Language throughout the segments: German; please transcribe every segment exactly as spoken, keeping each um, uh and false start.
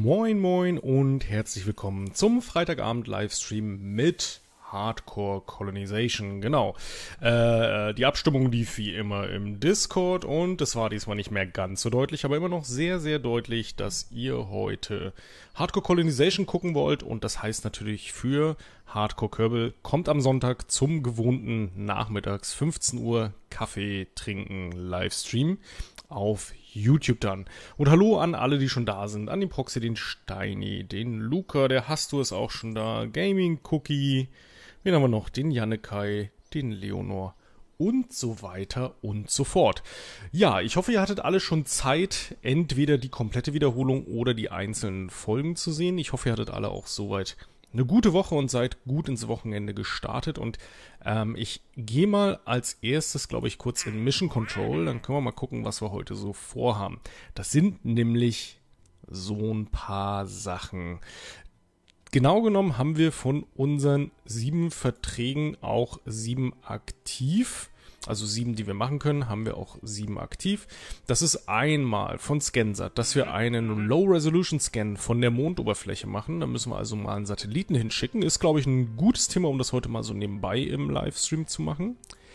Moin moin und herzlich willkommen zum Freitagabend-Livestream mit Hardcore Colonization. Genau, äh, die Abstimmung lief wie immer im Discord und es war diesmal nicht mehr ganz so deutlich, aber immer noch sehr, sehr deutlich, dass ihr heute Hardcore Colonization gucken wollt und das heißt natürlich für Hardcore Kerbal kommt am Sonntag zum gewohnten Nachmittags fünfzehn Uhr Kaffee trinken Livestream auf YouTube dann. Und hallo an alle, die schon da sind. An den Proxy, den Steini, den Luca, der Hastu ist auch schon da. Gaming Cookie. Wen haben wir noch? Den Jannekai, den Leonor und so weiter und so fort. Ja, ich hoffe, ihr hattet alle schon Zeit, entweder die komplette Wiederholung oder die einzelnen Folgen zu sehen. Ich hoffe, ihr hattet alle auch soweit eine gute Woche und seid gut ins Wochenende gestartet. Und ähm, ich gehe mal als erstes, glaube ich, kurz in Mission Control. Dann können wir mal gucken, was wir heute so vorhaben. Das sind nämlich so ein paar Sachen. Genau genommen haben wir von unseren sieben Verträgen auch sieben aktiv. Also sieben, die wir machen können, haben wir auch sieben aktiv. Das ist einmal von ScanSat, dass wir einen Low-Resolution-Scan von der Mondoberfläche machen. Da müssen wir also mal einen Satelliten hinschicken. Ist, glaube ich, ein gutes Thema, um das heute mal so nebenbei im Livestream zu machen.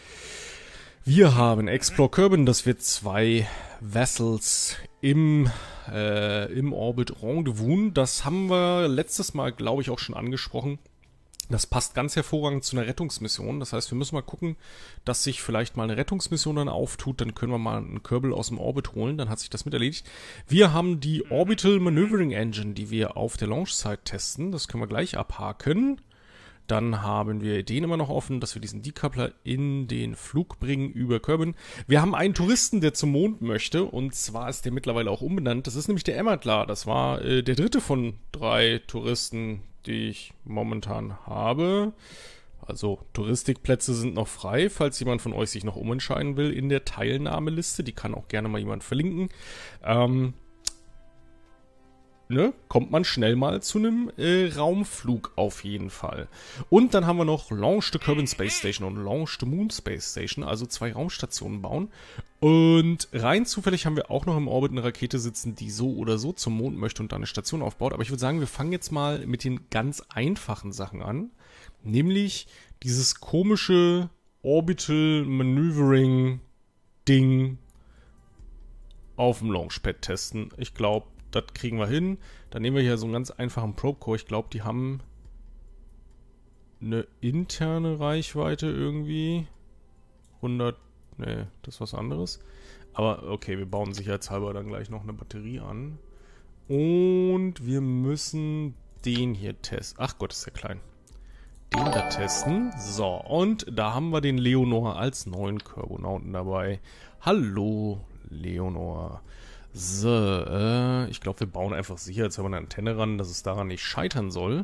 Wir haben Explore Kerbin, dass wir zwei Vessels im, äh, im Orbit Rendezvous. Das haben wir letztes Mal, glaube ich, auch schon angesprochen. Das passt ganz hervorragend zu einer Rettungsmission. Das heißt, wir müssen mal gucken, dass sich vielleicht mal eine Rettungsmission dann auftut. Dann können wir mal einen Kerbal aus dem Orbit holen. Dann hat sich das mit erledigt. Wir haben die Orbital Maneuvering Engine, die wir auf der Launch-Site testen. Das können wir gleich abhaken. Dann haben wir den immer noch offen, dass wir diesen Decoupler in den Flug bringen über Kerbin. Wir haben einen Touristen, der zum Mond möchte. Und zwar ist der mittlerweile auch umbenannt. Das ist nämlich der Emmertler. Das war äh, der dritte von drei Touristen, die ich momentan habe. Also Touristikplätze sind noch frei, falls jemand von euch sich noch umentscheiden will in der Teilnahmeliste. Die kann auch gerne mal jemand verlinken. Ähm, ne, kommt man schnell mal zu einem äh, Raumflug auf jeden Fall. Und dann haben wir noch Launch the Kerbin Space Station und Launch the Moon Space Station, also zwei Raumstationen bauen. Und rein zufällig haben wir auch noch im Orbit eine Rakete sitzen, die so oder so zum Mond möchte und da eine Station aufbaut. Aber ich würde sagen, wir fangen jetzt mal mit den ganz einfachen Sachen an. Nämlich dieses komische Orbital Maneuvering Ding auf dem Launchpad testen. Ich glaube, das kriegen wir hin. Dann nehmen wir hier so einen ganz einfachen Probe-Core. Ich glaube, die haben eine interne Reichweite irgendwie. hundert, ne, das ist was anderes. Aber okay, wir bauen sicherheitshalber dann gleich noch eine Batterie an. Und wir müssen den hier testen. Ach Gott, ist der klein. Den da testen. So, und da haben wir den Leonor als neuen Kerbonauten dabei. Hallo, Leonor. So, äh, ich glaube, wir bauen einfach sicherheitshalber eine Antenne ran, dass es daran nicht scheitern soll.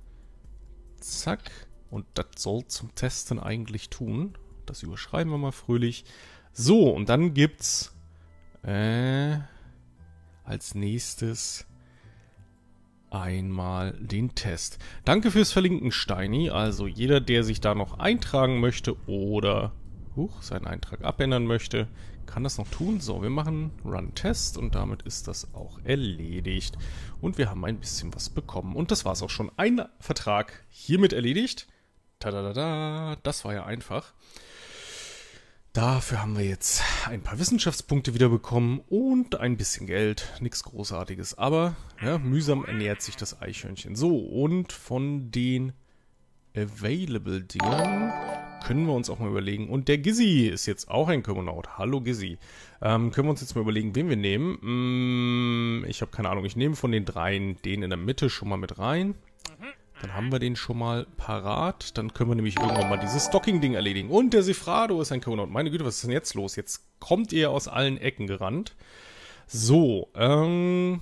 Zack. Und das soll zum Testen eigentlich tun. Das überschreiben wir mal fröhlich. So, und dann gibt's äh, als nächstes einmal den Test. Danke fürs Verlinken, Steini. Also jeder, der sich da noch eintragen möchte oder huch, seinen Eintrag abändern möchte, kann das noch tun. So, wir machen Run Test und damit ist das auch erledigt. Und wir haben ein bisschen was bekommen. Und das war's auch schon. Ein Vertrag hiermit erledigt. Tadadada, das war ja einfach. Dafür haben wir jetzt ein paar Wissenschaftspunkte wieder bekommen und ein bisschen Geld. Nichts Großartiges, aber ja, mühsam ernährt sich das Eichhörnchen. So, und von den Available-Dingern können wir uns auch mal überlegen. Und der Gizzy ist jetzt auch ein Kerbonaut. Hallo Gizzy. Ähm, können wir uns jetzt mal überlegen, wen wir nehmen? Hm, ich habe keine Ahnung. Ich nehme von den dreien den in der Mitte schon mal mit rein. Dann haben wir den schon mal parat. Dann können wir nämlich irgendwann mal dieses Docking-Ding erledigen. Und der Sefrado ist ein Kerbonaut. Meine Güte, was ist denn jetzt los? Jetzt kommt ihr aus allen Ecken gerannt. So, ähm...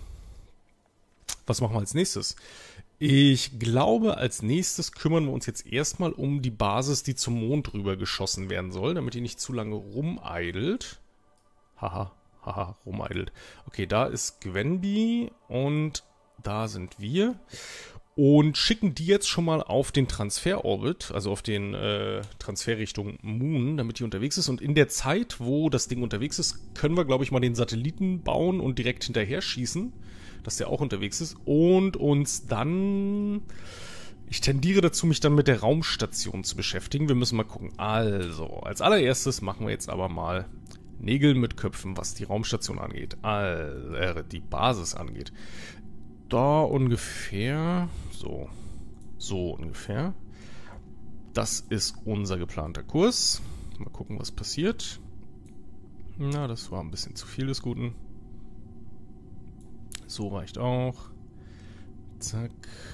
was machen wir als nächstes? Ich glaube, als nächstes kümmern wir uns jetzt erstmal um die Basis, die zum Mond rüber geschossen werden soll, damit die nicht zu lange rumeidelt. Haha, haha, rumeidelt. Okay, da ist Gwenby und da sind wir. Und schicken die jetzt schon mal auf den Transfer-Orbit, also auf den äh, Transfer Richtung Moon, damit die unterwegs ist. Und in der Zeit, wo das Ding unterwegs ist, können wir, glaube ich, mal den Satelliten bauen und direkt hinterher schießen. dass der auch unterwegs ist. Und uns dann... Ich tendiere dazu, mich dann mit der Raumstation zu beschäftigen. Wir müssen mal gucken. Also, als allererstes machen wir jetzt aber mal Nägel mit Köpfen, was die Raumstation angeht. Also, äh, die Basis angeht. Da ungefähr... So. So ungefähr. Das ist unser geplanter Kurs. Mal gucken, was passiert. Na, das war ein bisschen zu viel des Guten. So reicht auch. Zack.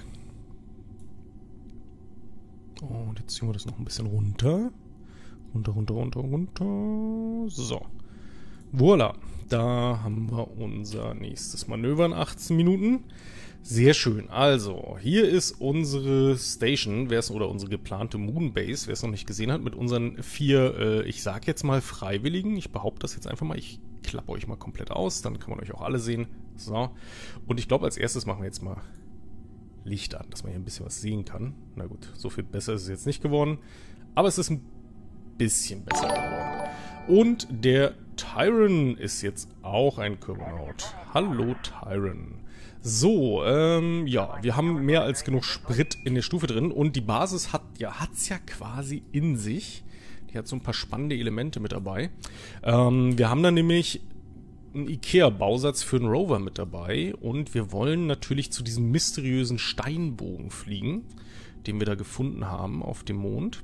Und jetzt ziehen wir das noch ein bisschen runter. Runter, runter, runter, runter. So. Voila. Da haben wir unser nächstes Manöver in achtzehn Minuten. Sehr schön. Also, hier ist unsere Station, wer es oder unsere geplante Moonbase, wer es noch nicht gesehen hat, mit unseren vier, äh, ich sag jetzt mal Freiwilligen. Ich behaupte das jetzt einfach mal. Ich klappe euch mal komplett aus, dann kann man euch auch alle sehen. So. Und ich glaube, als erstes machen wir jetzt mal Licht an, dass man hier ein bisschen was sehen kann. Na gut, so viel besser ist es jetzt nicht geworden. Aber es ist ein bisschen besser geworden. Und der Tyron ist jetzt auch ein Körpernaut. Hallo Tyron. So, ähm, ja, wir haben mehr als genug Sprit in der Stufe drin. Und die Basis hat ja, hat's ja quasi in sich. Die hat so ein paar spannende Elemente mit dabei. Ähm, wir haben da nämlich einen Ikea-Bausatz für einen Rover mit dabei und wir wollen natürlich zu diesem mysteriösen Steinbogen fliegen, den wir da gefunden haben auf dem Mond.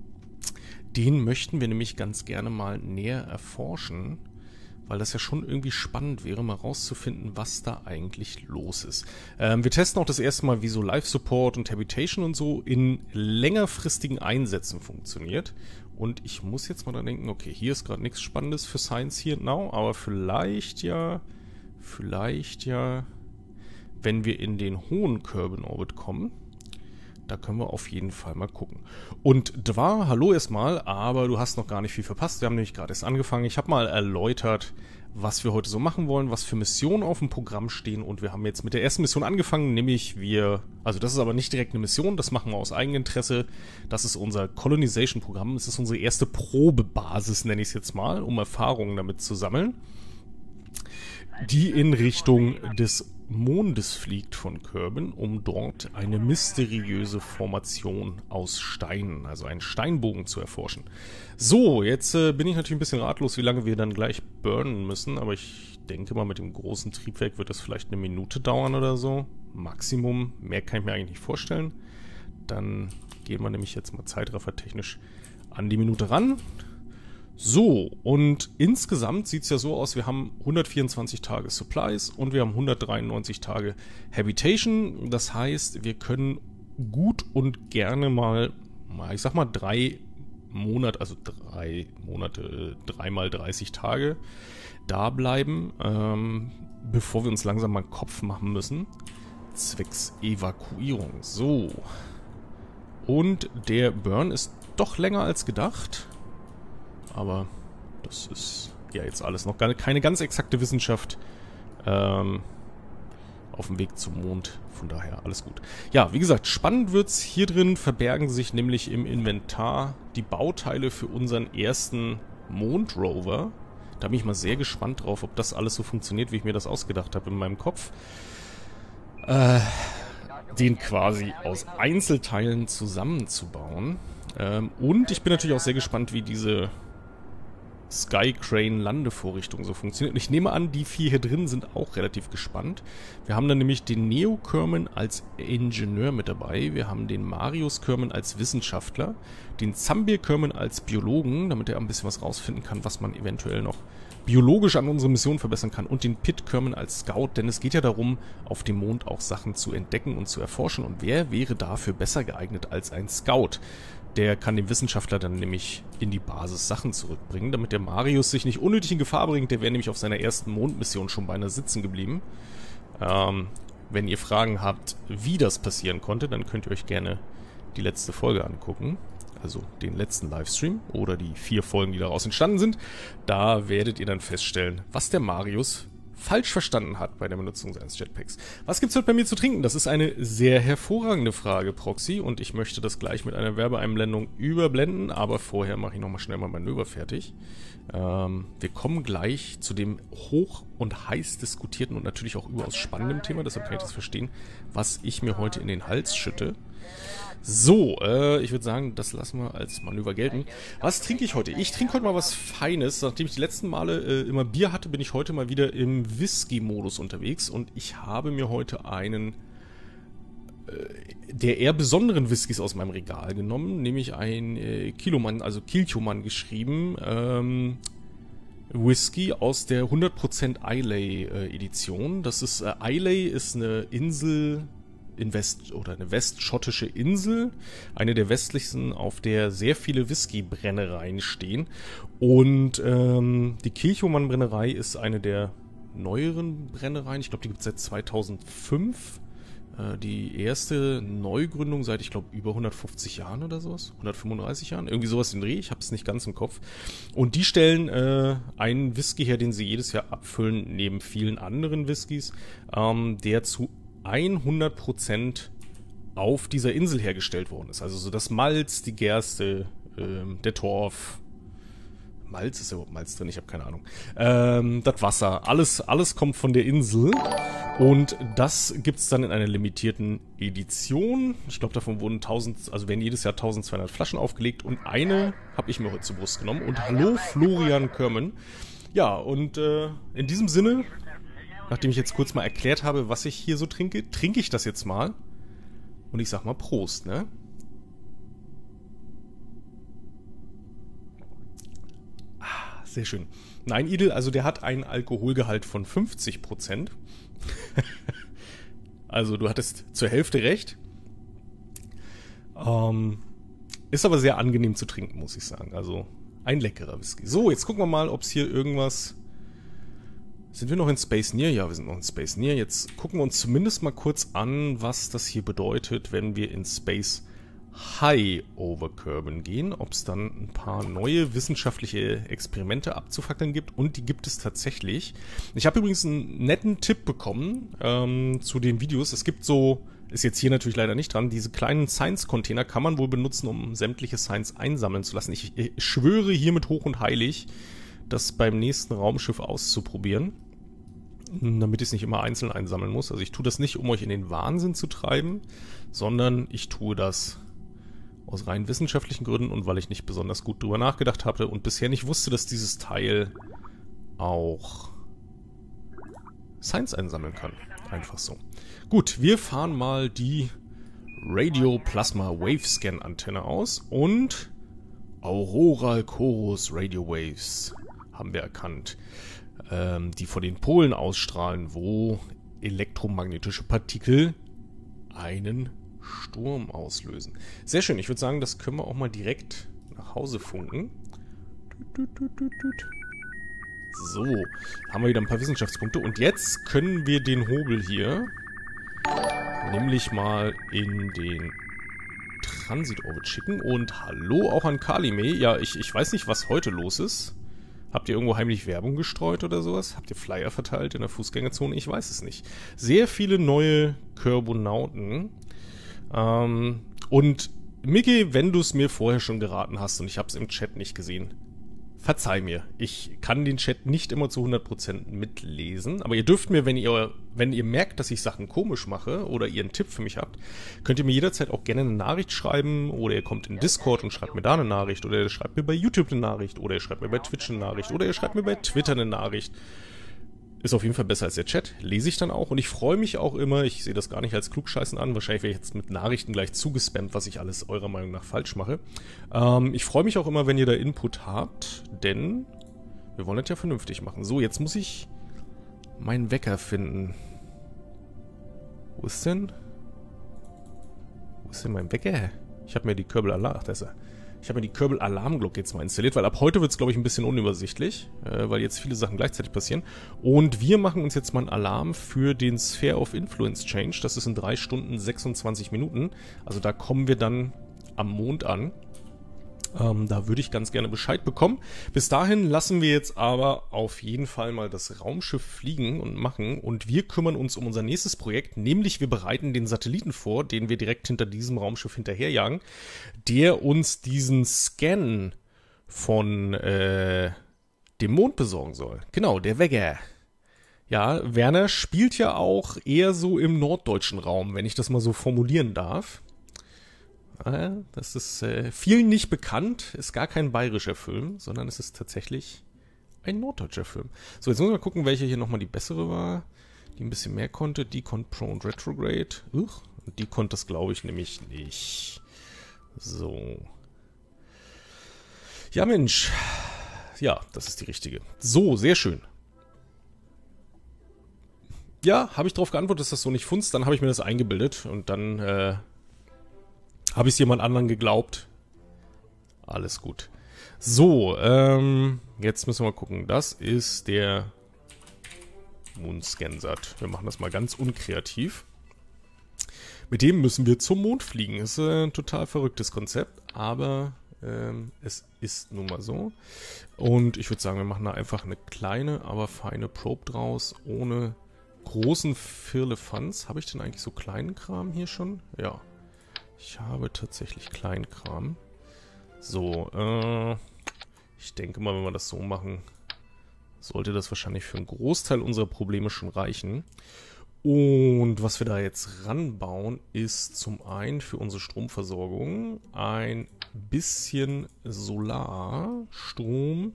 Den möchten wir nämlich ganz gerne mal näher erforschen, weil das ja schon irgendwie spannend wäre, mal rauszufinden, was da eigentlich los ist. Ähm, wir testen auch das erste Mal, wie so Live-Support und Habitation und so in längerfristigen Einsätzen funktioniert. Und ich muss jetzt mal da denken, okay, hier ist gerade nichts Spannendes für Science here now, aber vielleicht ja, vielleicht ja, wenn wir in den hohen Kerbin-Orbit kommen, da können wir auf jeden Fall mal gucken. Und Dwa, hallo erstmal, aber du hast noch gar nicht viel verpasst. Wir haben nämlich gerade erst angefangen. Ich habe mal erläutert, was wir heute so machen wollen, was für Missionen auf dem Programm stehen. Und wir haben jetzt mit der ersten Mission angefangen, nämlich wir, also das ist aber nicht direkt eine Mission, das machen wir aus Eigeninteresse. Das ist unser Colonization-Programm. Es ist unsere erste Probebasis, nenne ich es jetzt mal, um Erfahrungen damit zu sammeln, die in Richtung des Mondes fliegt von Kerbin, um dort eine mysteriöse Formation aus Steinen, also einen Steinbogen zu erforschen. So, jetzt äh, bin ich natürlich ein bisschen ratlos, wie lange wir dann gleich burnen müssen, aber ich denke mal, mit dem großen Triebwerk wird das vielleicht eine Minute dauern oder so. Maximum, mehr kann ich mir eigentlich nicht vorstellen. Dann gehen wir nämlich jetzt mal zeitraffertechnisch an die Minute ran. So, und insgesamt sieht es ja so aus, wir haben hundertvierundzwanzig Tage Supplies und wir haben hundertdreiundneunzig Tage Habitation. Das heißt, wir können gut und gerne mal, ich sag mal drei Monate, also drei Monate, dreimal dreißig Tage da bleiben, ähm, bevor wir uns langsam mal einen Kopf machen müssen, zwecks Evakuierung. So, und der Burn ist doch länger als gedacht. Aber das ist ja jetzt alles noch gar keine ganz exakte Wissenschaft ähm, auf dem Weg zum Mond. Von daher alles gut. Ja, wie gesagt, spannend wird's. Hier drin verbergen sich nämlich im Inventar die Bauteile für unseren ersten Mondrover. Da bin ich mal sehr gespannt drauf, ob das alles so funktioniert, wie ich mir das ausgedacht habe in meinem Kopf. Äh, den quasi aus Einzelteilen zusammenzubauen. Ähm, und ich bin natürlich auch sehr gespannt, wie diese Skycrane-Landevorrichtung so funktioniert. Und ich nehme an, die vier hier drin sind auch relativ gespannt. Wir haben dann nämlich den Neo Kerman als Ingenieur mit dabei. Wir haben den Marius Kerman als Wissenschaftler. Den Zambir Kerman als Biologen, damit er ein bisschen was rausfinden kann, was man eventuell noch biologisch an unserer Mission verbessern kann. Und den Pit Kerman als Scout, denn es geht ja darum, auf dem Mond auch Sachen zu entdecken und zu erforschen. Und wer wäre dafür besser geeignet als ein Scout? Der kann dem Wissenschaftler dann nämlich in die Basis Sachen zurückbringen, damit der Marius sich nicht unnötig in Gefahr bringt. Der wäre nämlich auf seiner ersten Mondmission schon beinahe sitzen geblieben. Ähm, wenn ihr Fragen habt, wie das passieren konnte, dann könnt ihr euch gerne die letzte Folge angucken. Also den letzten Livestream oder die vier Folgen, die daraus entstanden sind. Da werdet ihr dann feststellen, was der Marius falsch verstanden hat bei der Benutzung seines Jetpacks. Was gibt's heute bei mir zu trinken? Das ist eine sehr hervorragende Frage, Proxy, und ich möchte das gleich mit einer Werbeeinblendung überblenden, aber vorher mache ich nochmal schnell mein Manöver fertig. Ähm, wir kommen gleich zu dem hoch und heiß diskutierten und natürlich auch überaus spannenden Thema, deshalb kann ich das verstehen, was ich mir heute in den Hals schütte. So, äh, ich würde sagen, das lassen wir als Manöver gelten. Was trinke ich heute? Ich trinke heute mal was Feines. Nachdem ich die letzten Male äh, immer Bier hatte, bin ich heute mal wieder im Whisky-Modus unterwegs. Und ich habe mir heute einen äh, der eher besonderen Whiskys aus meinem Regal genommen. Nämlich ein äh, Kilomann, also Kilchoman geschrieben. Ähm, Whisky aus der hundert Prozent Islay äh, Edition. Das ist, äh, Islay ist eine Insel... in West oder eine westschottische Insel, eine der westlichsten, auf der sehr viele Whisky-Brennereien stehen. Und ähm, die Kilchoman-Brennerei ist eine der neueren Brennereien. Ich glaube, die gibt es seit zweitausendfünf. Äh, die erste Neugründung seit, ich glaube, über hundertfünfzig Jahren oder sowas. hundertfünfunddreißig Jahren. Irgendwie sowas in Dreh. Ich habe es nicht ganz im Kopf. Und die stellen äh, einen Whisky her, den sie jedes Jahr abfüllen, neben vielen anderen Whiskys, ähm, der zu hundert Prozent auf dieser Insel hergestellt worden ist. Also so das Malz, die Gerste, ähm, der Torf. Malz, ist ja überhaupt Malz drin? Ich habe keine Ahnung. Ähm, das Wasser, alles, alles kommt von der Insel. Und das gibt's dann in einer limitierten Edition. Ich glaube, davon wurden tausend, also werden jedes Jahr eintausendzweihundert Flaschen aufgelegt. Und eine habe ich mir heute zur Brust genommen. Und hallo Florian Körmen. Ja, und äh, in diesem Sinne... Nachdem ich jetzt kurz mal erklärt habe, was ich hier so trinke, trinke ich das jetzt mal. Und ich sag mal Prost, ne? Ah, sehr schön. Nein, Idel, also der hat einen Alkoholgehalt von fünfzig Prozent. Also du hattest zur Hälfte recht. Ähm, ist aber sehr angenehm zu trinken, muss ich sagen. Also ein leckerer Whisky. So, jetzt gucken wir mal, ob es hier irgendwas... Sind wir noch in Space Near? Ja, wir sind noch in Space Near. Jetzt gucken wir uns zumindest mal kurz an, was das hier bedeutet, wenn wir in Space High Overkerben gehen. Ob es dann ein paar neue wissenschaftliche Experimente abzufackeln gibt. Und die gibt es tatsächlich. Ich habe übrigens einen netten Tipp bekommen ähm, zu den Videos. Es gibt so, ist jetzt hier natürlich leider nicht dran, diese kleinen Science-Container kann man wohl benutzen, um sämtliche Science einsammeln zu lassen. Ich, ich schwöre hiermit hoch und heilig, das beim nächsten Raumschiff auszuprobieren, damit ich es nicht immer einzeln einsammeln muss. Also ich tue das nicht, um euch in den Wahnsinn zu treiben, sondern ich tue das aus rein wissenschaftlichen Gründen und weil ich nicht besonders gut drüber nachgedacht hatte und bisher nicht wusste, dass dieses Teil auch Science einsammeln kann. Einfach so. Gut, wir fahren mal die Radio Plasma Wave Scan Antenne aus und Auroral Chorus Radio Waves haben wir erkannt, ähm, die von den Polen ausstrahlen, wo elektromagnetische Partikel einen Sturm auslösen. Sehr schön, ich würde sagen, das können wir auch mal direkt nach Hause funken. So, haben wir wieder ein paar Wissenschaftspunkte und jetzt können wir den Hobel hier nämlich mal in den Transitorbit schicken und hallo auch an Kalime. Ja, ich, ich weiß nicht, was heute los ist. Habt ihr irgendwo heimlich Werbung gestreut oder sowas? Habt ihr Flyer verteilt in der Fußgängerzone? Ich weiß es nicht. Sehr viele neue Körbonauten. Ähm, und Micky, wenn du es mir vorher schon geraten hast und ich habe es im Chat nicht gesehen, verzeih mir. Ich kann den Chat nicht immer zu hundert Prozent mitlesen, aber ihr dürft mir, wenn ihr, wenn ihr merkt, dass ich Sachen komisch mache oder ihr einen Tipp für mich habt, könnt ihr mir jederzeit auch gerne eine Nachricht schreiben oder ihr kommt in Discord und schreibt mir da eine Nachricht oder ihr schreibt mir bei YouTube eine Nachricht oder ihr schreibt mir bei Twitch eine Nachricht oder ihr schreibt mir bei Twitter eine Nachricht. Ist auf jeden Fall besser als der Chat. Lese ich dann auch und ich freue mich auch immer, ich sehe das gar nicht als Klugscheißen an, wahrscheinlich werde ich jetzt mit Nachrichten gleich zugespammt, was ich alles eurer Meinung nach falsch mache. Ähm, ich freue mich auch immer, wenn ihr da Input habt, denn wir wollen das ja vernünftig machen. So, jetzt muss ich meinen Wecker finden. Wo ist denn? Wo ist denn mein Wecker? Ich habe mir die Kerbal-Alarm... Ach, da ist er. Ich habe mir die Kerbal-Alarmglocke jetzt mal installiert, weil ab heute wird es, glaube ich, ein bisschen unübersichtlich, äh, weil jetzt viele Sachen gleichzeitig passieren. Und wir machen uns jetzt mal einen Alarm für den Sphere of Influence Change. Das ist in drei Stunden sechsundzwanzig Minuten. Also da kommen wir dann am Mond an. Ähm, da würde ich ganz gerne Bescheid bekommen. Bis dahin lassen wir jetzt aber auf jeden Fall mal das Raumschiff fliegen und machen. Und wir kümmern uns um unser nächstes Projekt, nämlich wir bereiten den Satelliten vor, den wir direkt hinter diesem Raumschiff hinterherjagen, der uns diesen Scan von äh, dem Mond besorgen soll. Genau, der Wecker. Ja, Werner spielt ja auch eher so im norddeutschen Raum, wenn ich das mal so formulieren darf. Das ist äh, vielen nicht bekannt, ist gar kein bayerischer Film, sondern es ist tatsächlich ein norddeutscher Film. So, jetzt müssen wir mal gucken, welche hier nochmal die bessere war, die ein bisschen mehr konnte. Die konnte Pro und Retrograde. Uch, und die konnte das, glaube ich, nämlich nicht. So. Ja, Mensch. Ja, das ist die richtige. So, sehr schön. Ja, habe ich darauf geantwortet, dass das so nicht funzt, dann habe ich mir das eingebildet und dann, äh, habe ich es jemand anderen geglaubt? Alles gut. So, ähm, jetzt müssen wir mal gucken. Das ist der Moonscansat. Wir machen das mal ganz unkreativ. Mit dem müssen wir zum Mond fliegen. Ist ein total verrücktes Konzept, aber ähm, es ist nun mal so. Und ich würde sagen, wir machen da einfach eine kleine, aber feine Probe draus, ohne großen Firlefanz. Habe ich denn eigentlich so kleinen Kram hier schon? Ja. Ich habe tatsächlich Kleinkram. So, äh, ich denke mal, wenn wir das so machen, sollte das wahrscheinlich für einen Großteil unserer Probleme schon reichen. Und was wir da jetzt ranbauen, ist zum einen für unsere Stromversorgung ein bisschen Solarstrom.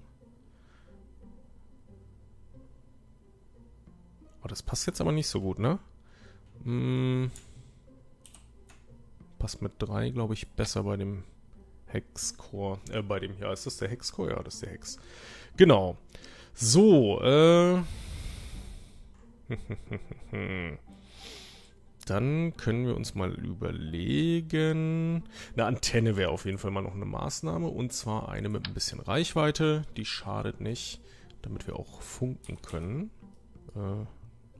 Oh, das passt jetzt aber nicht so gut, ne? Hm. Passt mit drei, glaube ich, besser bei dem Hexcore. Äh, bei dem, ja, ist das der Hexcore? Ja, das ist der Hex. Genau. So, äh. Dann können wir uns mal überlegen. Eine Antenne wäre auf jeden Fall mal noch eine Maßnahme. Und zwar eine mit ein bisschen Reichweite. Die schadet nicht, damit wir auch funken können. Äh.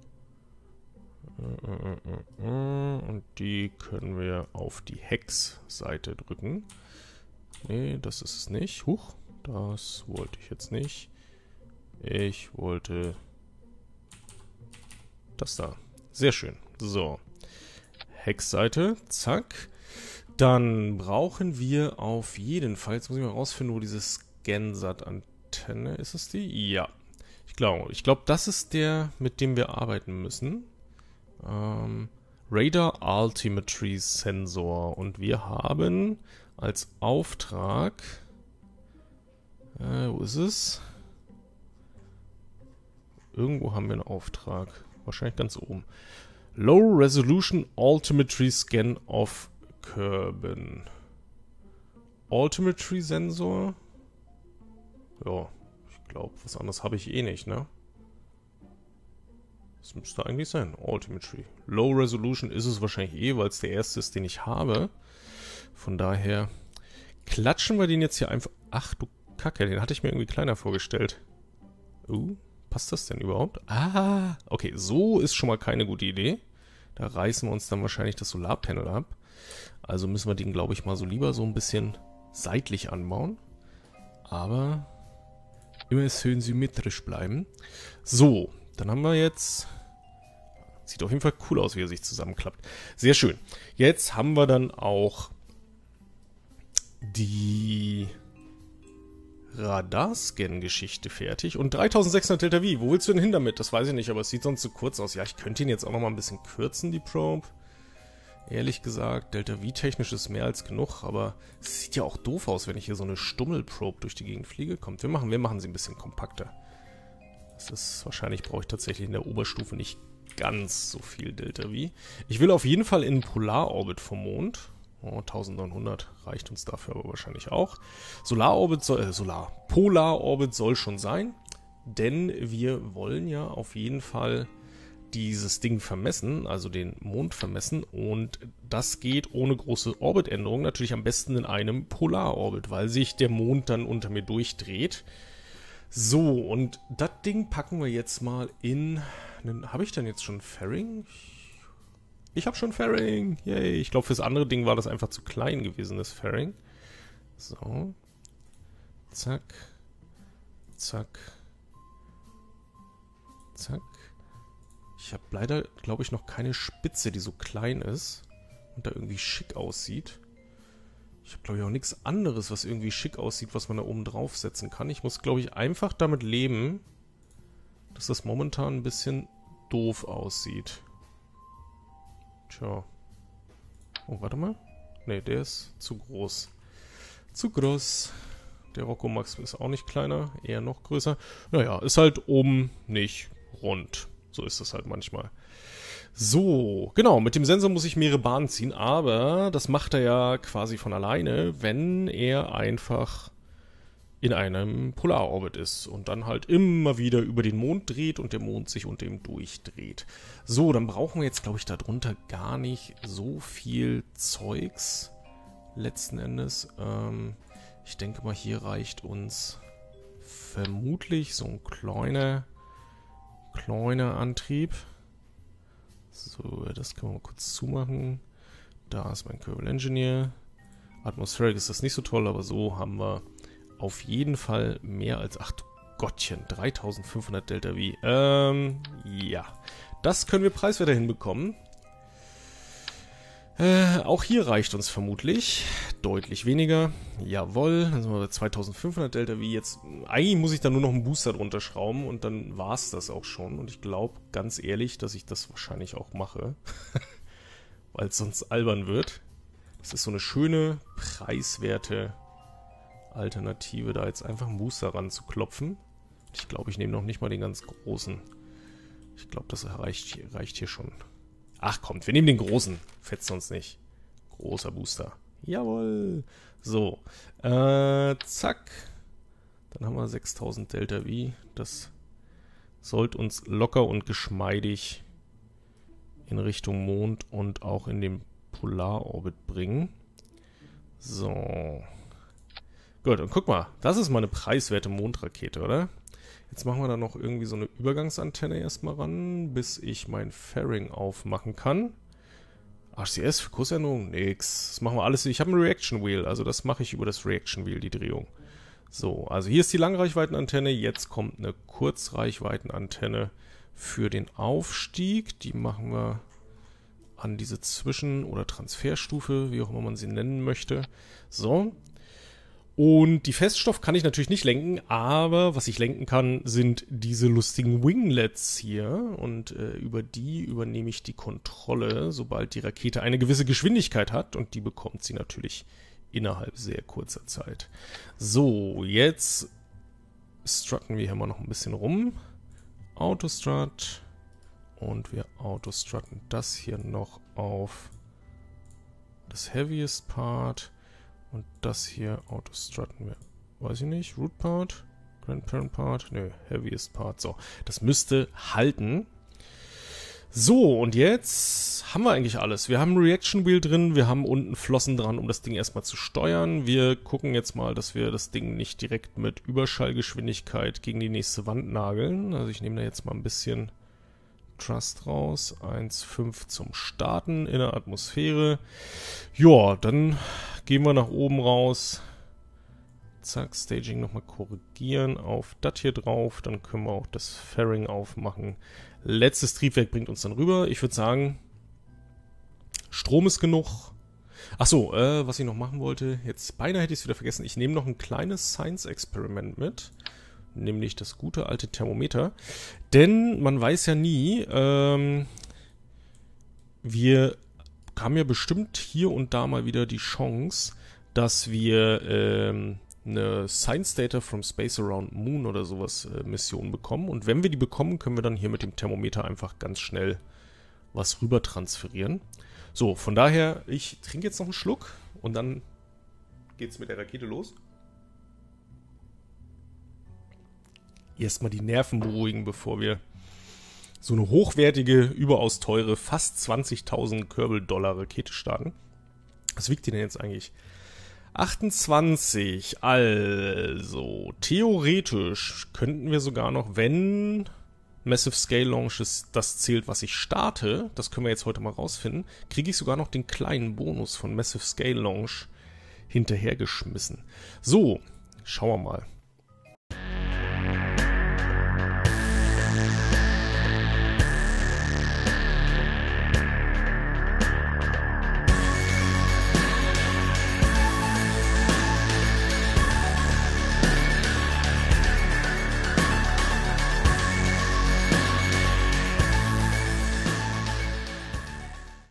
Und die können wir auf die Hex-Seite drücken. Nee, das ist es nicht. Huch, das wollte ich jetzt nicht. Ich wollte das da. Sehr schön. So. Hex-Seite. Zack. Dann brauchen wir auf jeden Fall, jetzt muss ich mal rausfinden, wo diese Scansat-Antenne, ist es die? Ja. Ich glaube, ich glaube, das ist der, mit dem wir arbeiten müssen. Ähm, Radar Altimetry Sensor. Und wir haben als Auftrag, äh, wo ist es? Irgendwo haben wir einen Auftrag. Wahrscheinlich ganz oben. Low Resolution Altimetry Scan of Kerbin. Altimetry Sensor? Ja, ich glaube, was anderes habe ich eh nicht, ne? Das müsste eigentlich sein. Altimetry. Low Resolution ist es wahrscheinlich eh, weil es der erste ist, den ich habe. Von daher klatschen wir den jetzt hier einfach... Ach du Kacke, den hatte ich mir irgendwie kleiner vorgestellt. Uh, passt das denn überhaupt? Ah, okay, so ist schon mal keine gute Idee. Da reißen wir uns dann wahrscheinlich das Solarpanel ab. Also müssen wir den, glaube ich, mal so lieber so ein bisschen seitlich anbauen. Aber immer schön symmetrisch bleiben. So, dann haben wir jetzt... Sieht auf jeden Fall cool aus, wie er sich zusammenklappt. Sehr schön. Jetzt haben wir dann auch die Radarscan-Geschichte fertig. Und dreitausendsechshundert Delta V. Wo willst du denn hin damit? Das weiß ich nicht, aber es sieht sonst zu kurz aus. Ja, ich könnte ihn jetzt auch noch mal ein bisschen kürzen, die Probe. Ehrlich gesagt, Delta V-technisch ist mehr als genug, aber es sieht ja auch doof aus, wenn ich hier so eine Stummel-Probe durch die Gegend fliege. Kommt, wir machen, wir machen sie ein bisschen kompakter. Das ist, wahrscheinlich brauche ich tatsächlich in der Oberstufe nicht ganz so viel Delta V. Ich will auf jeden Fall in den Polarorbit vom Mond. Oh, neunzehnhundert reicht uns dafür aber wahrscheinlich auch. Solarorbit soll, äh, Solar, Polarorbit soll schon sein, denn wir wollen ja auf jeden Fall dieses Ding vermessen, also den Mond vermessen, und das geht ohne große Orbitänderung natürlich am besten in einem Polarorbit, weil sich der Mond dann unter mir durchdreht. So, und das Ding packen wir jetzt mal in... Habe ich denn jetzt schon Fairing? Ich habe schon Fairing. Yay. Ich glaube, fürs andere Ding war das einfach zu klein gewesen, das Fairing. So, Zack. Zack. Zack. Ich habe leider, glaube ich, noch keine Spitze, die so klein ist und da irgendwie schick aussieht. Ich habe, glaube ich, auch nichts anderes, was irgendwie schick aussieht, was man da oben drauf setzen kann. Ich muss, glaube ich, einfach damit leben, dass das momentan ein bisschen doof aussieht. Tja. Oh, warte mal. Ne, der ist zu groß. Zu groß. Der Rocco Max ist auch nicht kleiner, eher noch größer. Naja, ist halt oben nicht rund. So ist das halt manchmal. So, genau, mit dem Sensor muss ich mehrere Bahnen ziehen, aber das macht er ja quasi von alleine, wenn er einfach in einem Polarorbit ist und dann halt immer wieder über den Mond dreht und der Mond sich unter ihm durchdreht. So, dann brauchen wir jetzt, glaube ich, darunter gar nicht so viel Zeugs letzten Endes. Ähm, ich denke mal, hier reicht uns vermutlich so ein kleiner, kleiner Antrieb. So, das können wir mal kurz zumachen. Da ist mein Kerbal Engineer. Atmospheric ist das nicht so toll, aber so haben wir auf jeden Fall mehr als, ach du Gottchen, dreitausendfünfhundert Delta V. Ähm, ja. Das können wir preiswerter hinbekommen. Äh, auch hier reicht uns vermutlich deutlich weniger. Jawohl, dann sind wir bei zweitausendfünfhundert Delta V. Jetzt, eigentlich muss ich da nur noch einen Booster drunter schrauben und dann war es das auch schon. Und ich glaube, ganz ehrlich, dass ich das wahrscheinlich auch mache. Weil es sonst albern wird. Das ist so eine schöne, preiswerte Alternative, da jetzt einfach einen Booster ranzuklopfen. Ich glaube, ich nehme noch nicht mal den ganz großen. Ich glaube, das reicht hier, reicht hier schon. Ach kommt, wir nehmen den großen. Fetzt uns nicht. Großer Booster. Jawohl. So. Äh, zack. Dann haben wir sechstausend Delta V. Das sollte uns locker und geschmeidig in Richtung Mond und auch in den Polarorbit bringen. So. Gut, und guck mal. Das ist mal eine preiswerte Mondrakete, oder? Jetzt machen wir da noch irgendwie so eine Übergangsantenne erstmal ran, bis ich mein Fairing aufmachen kann. H C S für Kursänderung? Nix. Das machen wir alles. Ich habe ein Reaction Wheel, also das mache ich über das Reaction Wheel, die Drehung. So, also hier ist die Langreichweitenantenne. Jetzt kommt eine Kurzreichweitenantenne für den Aufstieg. Die machen wir an diese Zwischen- oder Transferstufe, wie auch immer man sie nennen möchte. So. Und die Feststoff kann ich natürlich nicht lenken, aber was ich lenken kann, sind diese lustigen Winglets hier. Und äh, über die übernehme ich die Kontrolle, sobald die Rakete eine gewisse Geschwindigkeit hat. Und die bekommt sie natürlich innerhalb sehr kurzer Zeit. So, jetzt strutten wir hier mal noch ein bisschen rum. Autostrut. Und wir autostrutten das hier noch auf das Heaviest Part. Und das hier autostrutten wir, weiß ich nicht, Root Part, Grandparent Part, nö, Heaviest Part, so. Das müsste halten. So, und jetzt haben wir eigentlich alles. Wir haben ein Reaction Wheel drin, wir haben unten Flossen dran, um das Ding erstmal zu steuern. Wir gucken jetzt mal, dass wir das Ding nicht direkt mit Überschallgeschwindigkeit gegen die nächste Wand nageln. Also ich nehme da jetzt mal ein bisschen Trust raus. eins Komma fünf zum Starten in der Atmosphäre. Ja, dann gehen wir nach oben raus. Zack, Staging nochmal korrigieren auf das hier drauf. Dann können wir auch das Fairing aufmachen. Letztes Triebwerk bringt uns dann rüber. Ich würde sagen, Strom ist genug. Achso, äh, was ich noch machen wollte, jetzt beinahe hätte ich es wieder vergessen. Ich nehme noch ein kleines Science-Experiment mit. Nämlich das gute alte Thermometer. Denn man weiß ja nie, ähm, wir haben ja bestimmt hier und da mal wieder die Chance, dass wir ähm, eine Science Data from Space Around Moon oder sowas äh, Mission bekommen. Und wenn wir die bekommen, können wir dann hier mit dem Thermometer einfach ganz schnell was rüber transferieren. So, von daher, ich trinke jetzt noch einen Schluck und dann geht's mit der Rakete los. Erstmal die Nerven beruhigen, bevor wir so eine hochwertige, überaus teure, fast zwanzigtausend Kerbal-Dollar Rakete starten. Was wiegt die denn jetzt eigentlich? achtundzwanzig, also theoretisch könnten wir sogar noch, wenn Massive Scale Launches das zählt, was ich starte, das können wir jetzt heute mal rausfinden, kriege ich sogar noch den kleinen Bonus von Massive Scale Launch hinterhergeschmissen. So, Schauen wir mal.